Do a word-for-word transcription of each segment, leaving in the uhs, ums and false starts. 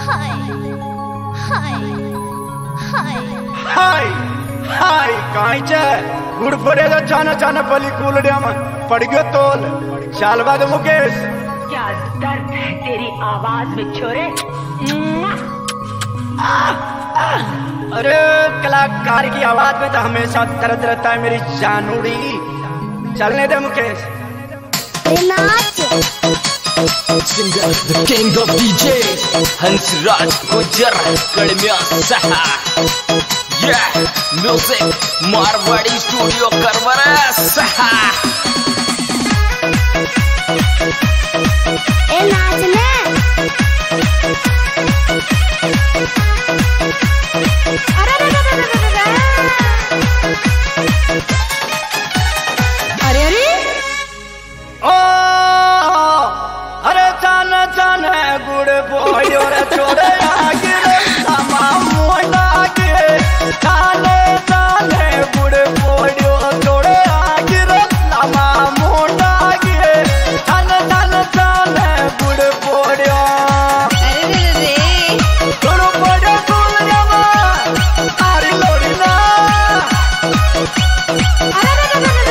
हाय हाय हाय हाय हाय काई चे गुड़ पड़े तो चाना चाना पली कूल डिया में पड़ गयो तोल चाल बाद मुकेश। क्या दर्द है तेरी आवाज में छोरे। अरे कलाकार की आवाज में तो हमेशा दर्द रहता है मेरी जानूरी। चलने दे Mukesh. Singer, the king of D J, Hansraj Gujar, Kadmiya Saha. Yeah, music, Marwadi Studio Karwara Saha. ए नाचने अरे अरे अरे ओ अरे चान चान गुड़ बोयो रे छोड़े आगे सामा मोंडा के चाने चाने गुड़ बोयो छोड़े आगे सामा मोंडा के चान चान चाने गुड़ बोयो अरे रे गुड़ बोयो गुड़ जावा आरी लोरी ना अरे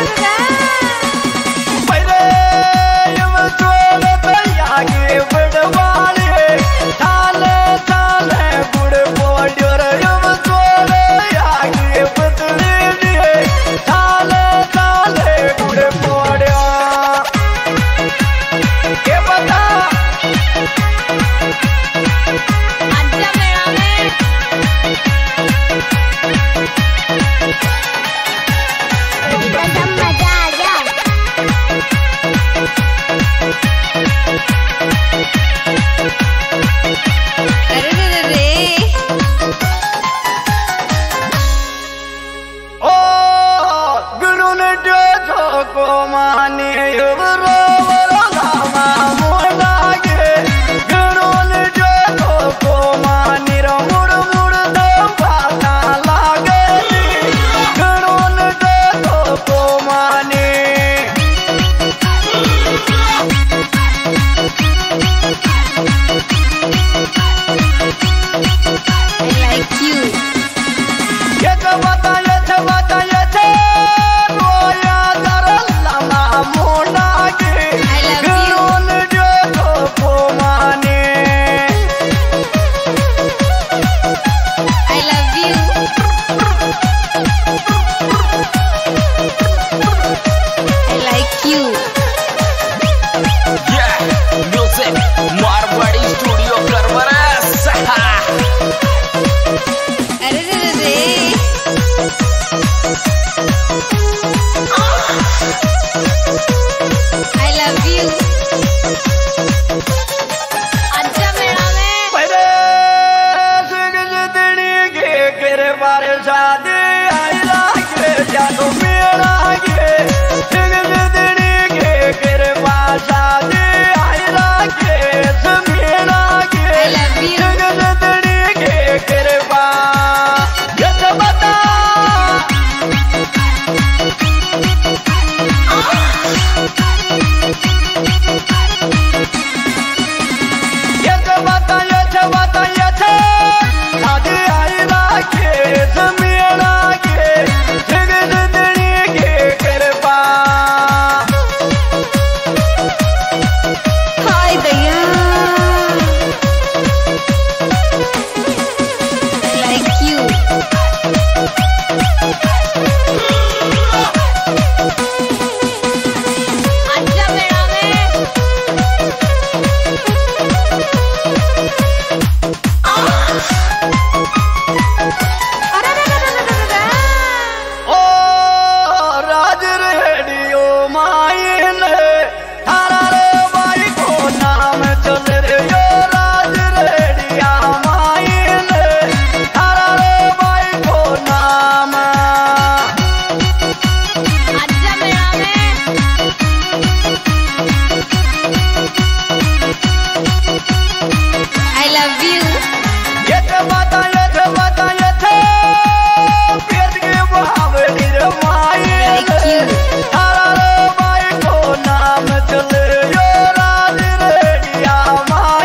पहले ये छोड़े आगे बढ़वाले चाले चाले गुड़ बोलियो रे यम छोड़े आगे बदले दिए चाले चाले गुड़ बोलियो के बता आजा मेरा में एकदम मजा आ गया। अरे रे रे ओ गुरु ने जो को माने रो रामा मोड़ा के गुरु ने जो को माने रो मुड़ मुड़ दो बाता लागे गुरु ने जो को माने I like you. ये तो बता ये तो बता ये तो रोया कर लमा मोड़ा के I love you. गुरु ने जो को माने I love you. I like you. Yeah, music, Marwadi Studio Karwara Saha. अरे रे रे I love you. आजा मेरा में पहले सिगज दिनी के केरे बारे शादी आई लागे जानो मेरा के सिगज दिनी के केरे बारे शादी आई लागे समेरा के I love you. सिगज दिनी के केरे बारे ये तो बता ये तो बता ये तो बता ये तो शादी आई लागे समेरा के सिगज दिनी के केरे बारे हाय दया I like you. आजा मेरा में अरे रे रे रे रे रे ओ राज रेडियो माइन थारा रे भाई को नाम चल रे यो राज रेडिया माइन थारा रे भाई को नाम आजा मेरा में I love you. ये तो बता ये तो बता ये तो पेट के भाव रे माइन Like you. थारा रे भाई को नाम चल रे यो राज रेडिया माइन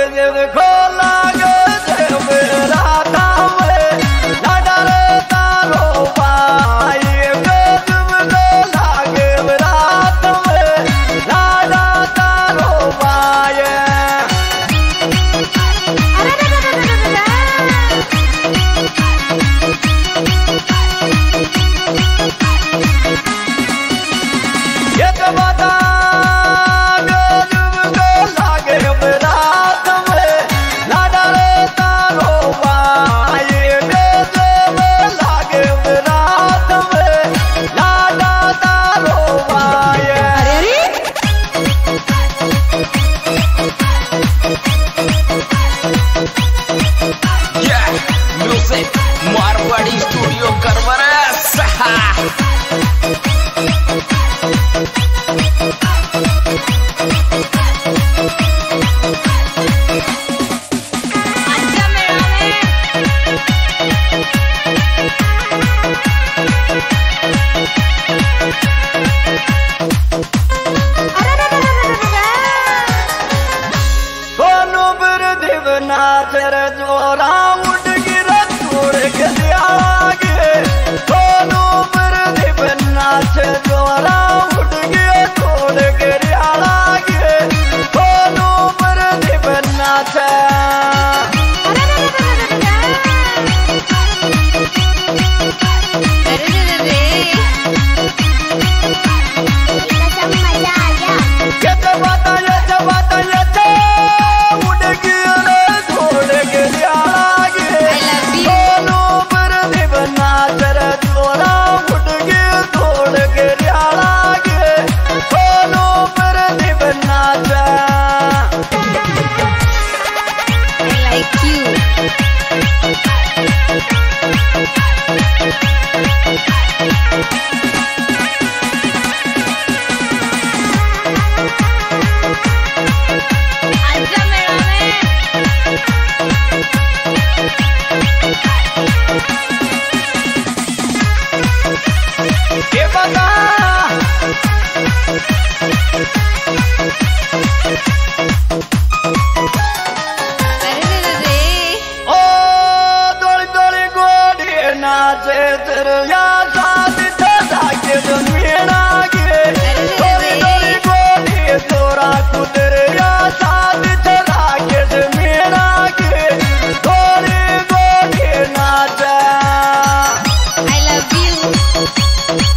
देव खो लागे देव राधा में लाडा रे तारो भाई गजब को लागे रात में लाडा तारो भाई ये तो बता गजब को लागे रात में लाडा रे तारो भाई गजब लागे रात में लाडा तारो भाई Yeah, music, Marwadi Studio Karvara. Saha. आजा मेरा में कोनो बिर दिव नाचर जोरा उठ गिर छोड़ के आगे कोनो बिर दिव नाच जोरा उठ गिर छोड़ के आगे कोनो बिर दिव नाच ये तो बाता ये तो बाता ये तो उठ गिर छोड़ के आगे कोनो बिर दिव नाचर जोरा उठ गिर छोड़ के आगे कोनो बिर दिव नाच I like you. आजा मेरा में ये बता अरे रे रे ओ दोड़ी दोड़ी गोड़ी नाचे तेरिया शादी तेरा के दुनिया के दोड़ी दोड़ी गोड़ी तोरा कुदरिया शादी तेरा के दुनिया के दोड़ी गोड़ी नाचे I love you.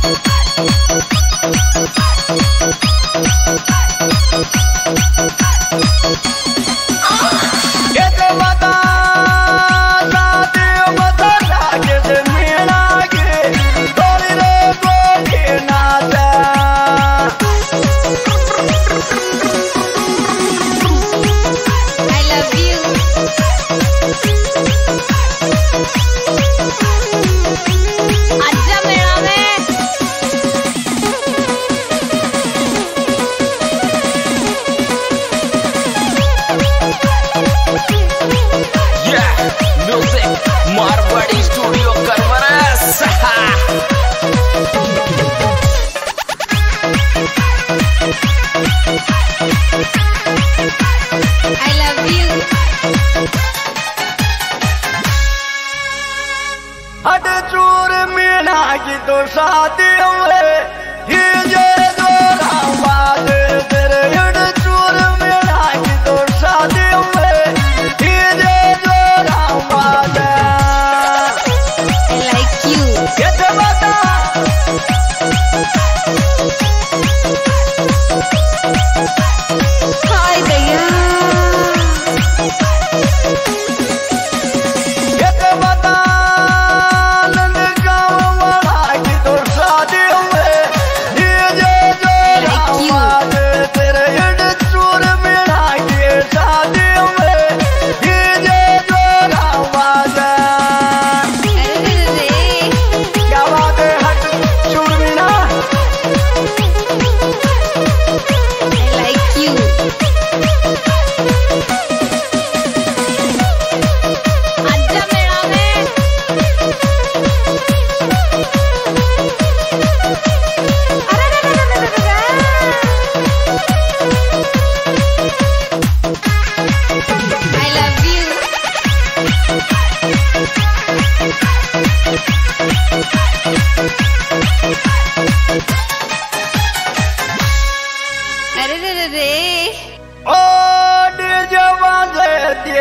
ये तो बता शादी बता के दुनिया के दोड़ी रे गोड़ी नाचे I love you. आजा मेरा में Yeah, music, Marwadi Studio Karvara. Saha. I love you. हट चूर मीना की तो शादी हुए ये जे जोरा बात तेरे हट चूर मीना की तो शादी हुए ये जे जोरा बात I like you. ये तो बता हाय भैया ये तो बता नंद गाँव वाला की तो शादी हुए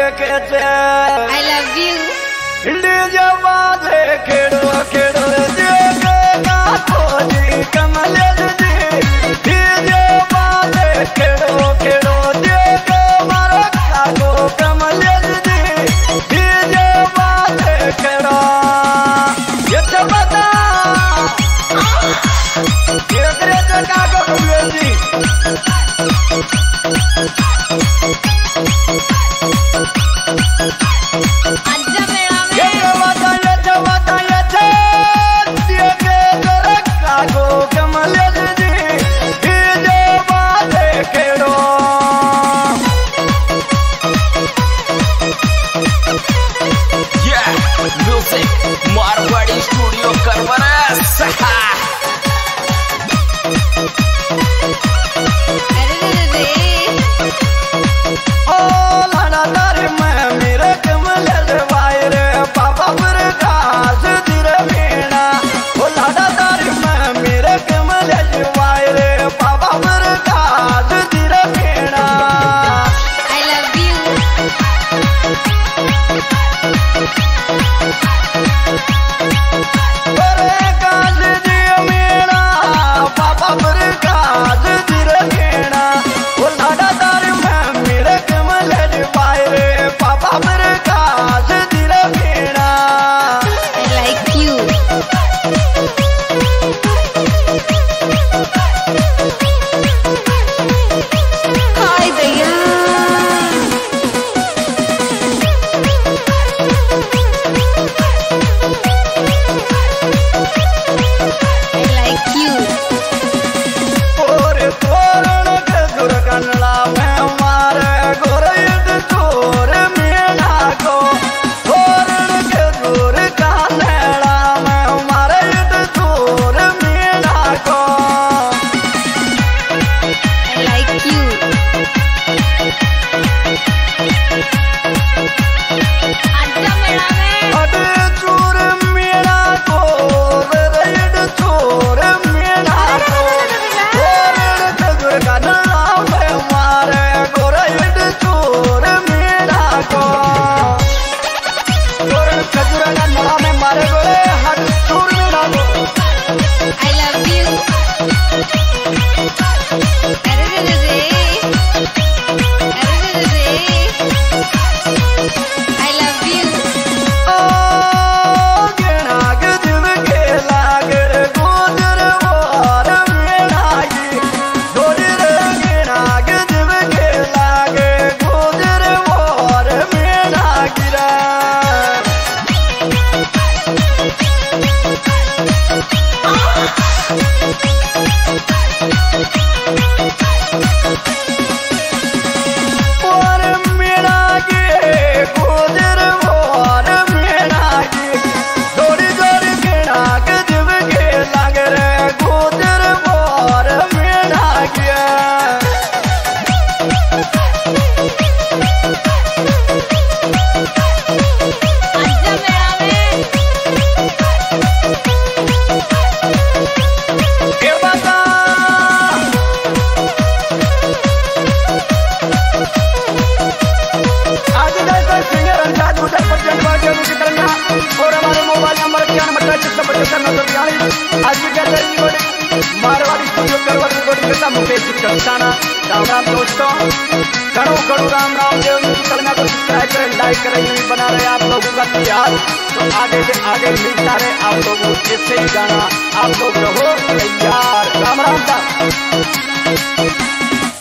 देखे थे I love you. डीजे बाजे खेड़ो खेड़ो देखे गातो जी कमलेश जी डीजे बाजे खेड़ो खेड़ो देखे मारो कागो कमलेश जी डीजे बाजे खेड़ो ये तो बता ये करे तो कागो कमलेश जी आजा मेरा ये में तो बता ये तो बता ये तो देखे जरा कागो कमलेश जी डीजे बाजे खेड़ो Yeah, music, Marwadi Studio Karvaras. अरे रे रे रे ओ लाडा तारे मैं मेरे कमलेश भाई रे पापा मेरे काज तेरे मीणा ओ लाडा तारे मैं मेरे कमलेश भाई रे पापा मेरे काज तेरे मीणा I love you. मेरे काज तेरे मीणा पापा मेरे काज तेरे मीणा ओ लाडा तारे मैं मेरे कमलेश भाई रे पापा मेरे काज तेरे मीणा I like you. हाय भैया I like you. और तोरण के दुर्गनला में मारे गोरैद चोर मीणा को तोरण के दुर्गनला में मारे चोर मीणा को I like you. आजा मेरा में अड चोर मीणा को रैड चोर मीणा को तोरण के दुर्गनला में मारे गोरैद चोर मीणा को तोरण के दुर्गनला में मारे गोरे हट चोर मीणा को I love you. अरे रे रे रे अरे रे रे रे I love you. ओ गेनाग दिल के लागर गोदर वार मेणागी गोदर गेनाग दिल के लागे गोदर वार मेणागी रे वार मेणागी गोदर वार मेणागी जोड़ी जोड़ी गेनाग दिल के लागर गोदर वार मेणागी आजा मेरा में के बता आज जैसा सिंगर अंदाज उधर पर जनवादी की तरह और हमारे मोबाइल नंबर क्या नंबर जिसका बच्चा नौ सौ बयालीस आज भी कहते हैं मारवाड़ी स्टूडियो करवर रिकॉर्डिंग करता मुकेश चंदाना राम राम दोस्तों करो करो राम राम देव यूट्यूब चैनल को सब्सक्राइब करें लाइक करें बना रहे आप लोगों का प्यार तो आगे से आगे मिलता रहे आप लोगों को ऐसे ही गाना आप लोग रहो तैयार राम राम का